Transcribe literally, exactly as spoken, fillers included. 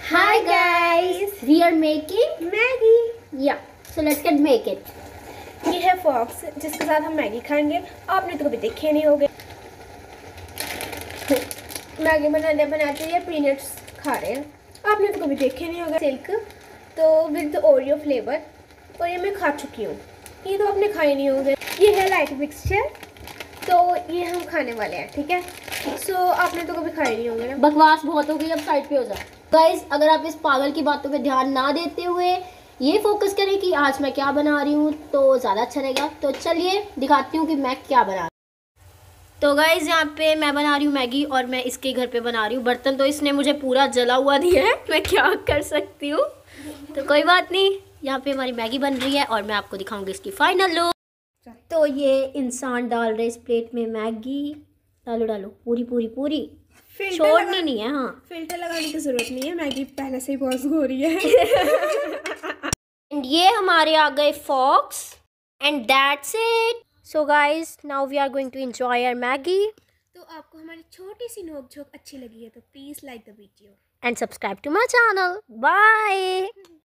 Hi guys, we are making Maggi. yeah. So let's get make it. ये है fox जिसके साथ हम मैगी खाएंगे। आपने तो कभी देखे नहीं होंगे। मैगी बनाने बनाते ये पीनट्स खा रहे हैं, आपने तो कभी देखे नहीं होंगे। सिल्क तो विद ओरियो फ्लेवर, और ये मैं खा चुकी हूँ। ये तो आपने खाए नहीं होंगे। ये है लाइट मिक्सचर, तो ये हम खाने वाले हैं, ठीक है। सो so, आपने तो कभी खाए नहीं होंगे ना। बकवास बहुत हो गई, अब साइड पे हो जाओ। गाइस, अगर आप इस पागल की बातों पे ध्यान ना देते हुए ये फोकस करें कि आज मैं क्या बना रही हूँ तो ज़्यादा अच्छा रहेगा। तो चलिए दिखाती हूँ कि मैं क्या बना रही हूँ। तो गाइस, यहाँ पे मैं बना रही हूँ मैगी, और मैं इसके घर पे बना रही हूँ। बर्तन तो इसने मुझे पूरा जला हुआ दिया है, मैं क्या कर सकती हूँ। तो कोई बात नहीं, यहाँ पे हमारी मैगी बन रही है और मैं आपको दिखाऊंगी इसकी फाइनल लुक। तो ये इंसान डाल रहे इस प्लेट में मैगी। डालो डालो, पूरी पूरी पूरी, छोड़नी नहीं है। हाँ, फिल्टर लगाने की जरूरत नहीं है, मैगी पहले से ही बहुत हो रही है। एंड ये हमारे आ गए forks, and that's it. So guys, now we are going to enjoy our Maggi. तो आपको हमारी छोटी सी नोक झोंक अच्छी लगी है तो please like the video and subscribe to my channel. Bye.